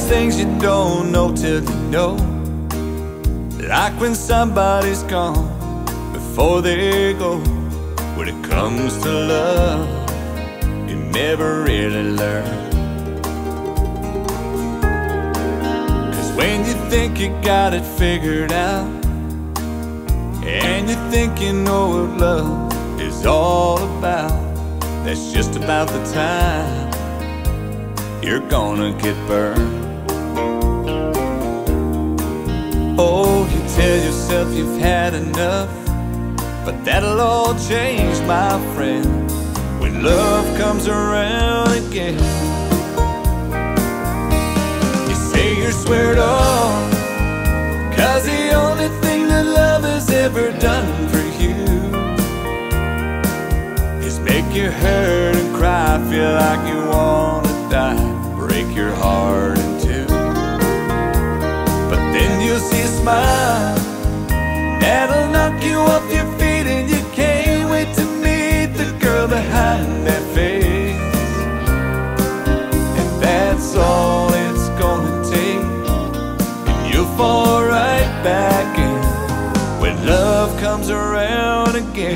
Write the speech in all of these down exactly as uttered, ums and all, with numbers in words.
There's things you don't know till you know, like when somebody's gone before they go. When it comes to love, you never really learn. Cause when you think you got it figured out, and you think you know what love is all about, that's just about the time you're gonna get burned. Oh, you tell yourself you've had enough, but that'll all change, my friend, when love comes around again. You say you're squared off, cause the only thing that love has ever done for you is make you hurt and cry, feel like you wanna die, break your heart in two. But then you'll see a smile that'll knock you off your feet, and you can't wait to meet the girl behind that face. And that's all it's gonna take, and you'll fall right back in when love comes around again.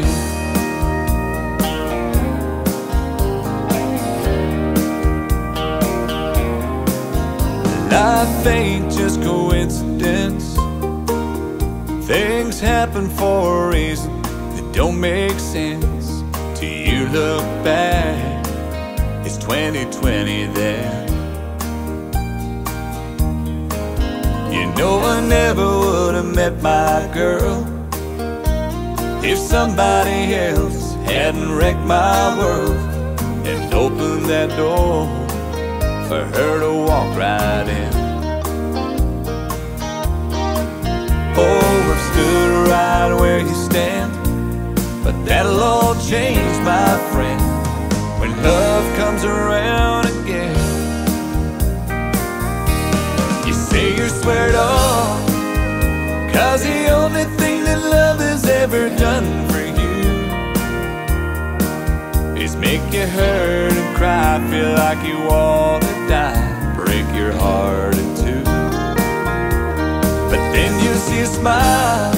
Life ain't just coincidence. Things happen for a reason that don't make sense. Till you look back, it's twenty twenty then. You know I never would have met my girl if somebody else hadn't wrecked my world and opened that door for her to walk right in. Oh, I've stood right where you stand, but that'll all change, my friend, when love comes around again. You say you're squared off, cause the only thing that love has ever done for you is make you hurt and cry, feel like you wanna die, break your heart in two. But then you see a smile